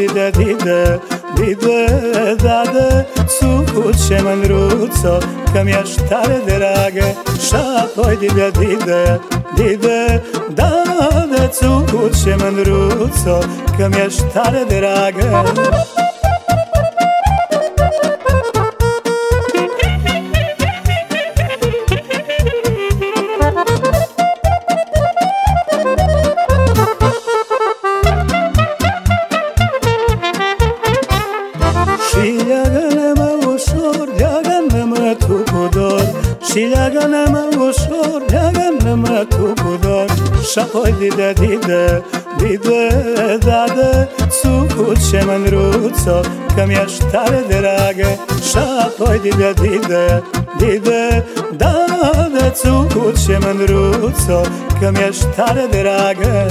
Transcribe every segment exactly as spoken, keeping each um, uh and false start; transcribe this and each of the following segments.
dide, dide, dide, dade, cuće mândruțo, că mi-ești tare dragă. Și apoi dide, dide, dide, dade, cuće mândruțo, că mi-ești tare dragă. Și leagă-ne-mă ușor, leagă-ne-mă tu cu dor. Și leagă-ne-mă ușor, leagă-ne-mă tu cu dor. Și apoi dide, dide, dide, dade, cuće mândruțo, că mi-ești tare dragă. Și apoi dide, dide, dide, dade, cuće mândruțo, că mi-ești tare dragă.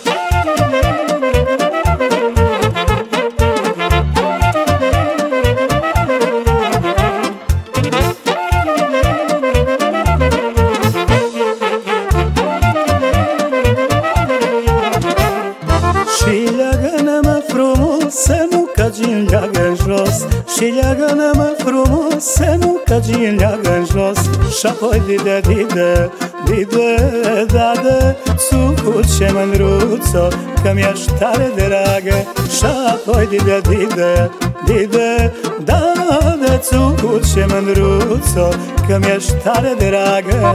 Și leagă-ne-mă frumos, să nu cazi în leagă jos. Și leagă-ne-mă frumos, să nu cazi în leagă jos. Și apoi dide, dide, dide, dade, cuće mândruțo, că mi-ești tare dragă. Și apoi dide, dide, dide, dade, cuće mândruțo, că mi-ești tare dragă.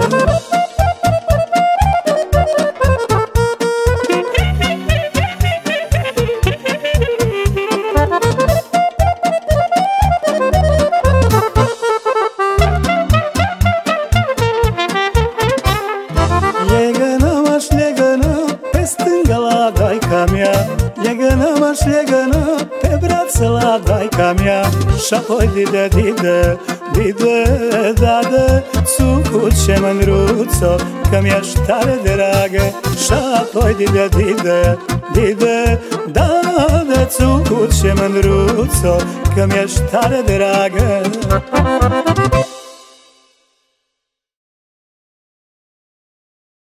Legă-ne-mă și legă-ne pe stânga la daica mea. Legă-ne-mă și legă-ne pe brață la daica mea. Și apoi dide, dide, dide, dade, cuće mândruțo, că mi-ești tare dragă. Și apoi dide, dide, dide, dade, cuće mândruțo, că mi-ești tare dragă.